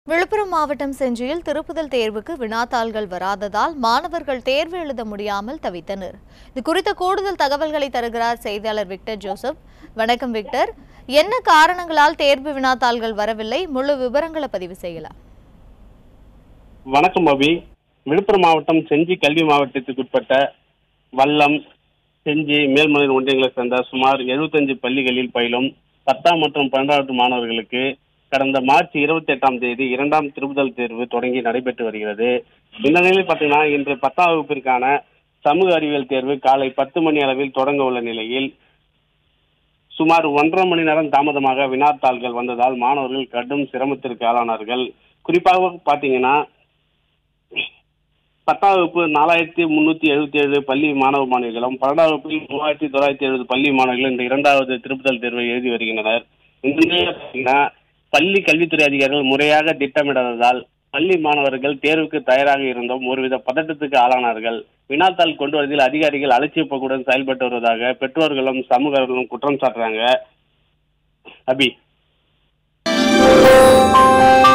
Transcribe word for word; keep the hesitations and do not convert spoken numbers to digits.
விழுப்புரம் மாவட்டம் செஞ்சியில் திருப்புதல் தேர்வுக்கு வினாத்தாள்கள் வராததால் மாணவர்கள் தேர்வு எழுத முடியாமல் தவித்தனர். இது குறித்த கூடுதல் தகவல்களை தருகிறார் செய்தியாளர் விக்டர் ஜோசப். வணக்கம் விக்டர், என்ன காரணங்களால் தேர்வு வினாத்தாள்கள் வரவில்லை? முழு விவரங்களை பதிவு செய்யலாம். வணக்கம் அபி. விழுப்புரம் மாவட்டம் செஞ்சி கல்வி மாவட்டத்திற்குட்பட்ட வல்லம், செஞ்சி, மேல்மலை ஒன்றியங்களை சேர்ந்த சுமார் எழுபத்தஞ்சு பள்ளிகளில் பயிலும் பத்தாம் மற்றும் பன்னெண்டாவது மாணவர்களுக்கு கடந்த மார்ச் இருபத்தி எட்டாம் தேதி இரண்டாம் திருப்புதல் தேர்வு தொடங்கி நடைபெற்று வருகிறது. இந்த நிலையில் பார்த்தீங்கன்னா இன்று பத்தாம் வகுப்பிற்கான சமூக அறிவியல் தேர்வு காலை பத்து மணி அளவில் தொடங்க உள்ள நிலையில் சுமார் ஒன்றரை மணி நேரம் தாமதமாக வினாத்தாள்கள் வந்ததால் மாணவர்கள் கடும் சிரமத்திற்கு ஆளானார்கள். குறிப்பாக பார்த்தீங்கன்னா பத்தாம் வகுப்பு நாலாயிரத்தி முன்னூத்தி எழுபத்தி ஏழு பள்ளி மாணவ மாணவிகளும் பன்னெண்டாம் வகுப்பில் மூவாயிரத்தி தொள்ளாயிரத்தி எழுபது பள்ளி மாணவர்களும் இந்த இரண்டாவது திருப்புதல் தேர்வை எழுதி வருகின்றனர். இந்த நிலையில் பார்த்தீங்கன்னா பள்ளி கல்வித்துறை அதிகாரிகள் முறையாக திட்டமிடாததால் பள்ளி மாணவர்கள் தேர்வுக்கு தயாராக இருந்தும் ஒருவித பதட்டத்துக்கு ஆளானார்கள். வினாத்தாள் கொண்டு வருவதில் அதிகாரிகள் அலட்சிய போக்குடன் செயல்பட்டு வருவதாக பெற்றோர்களும் சமூகர்களும் குற்றம் சாட்டுறாங்க. அபி.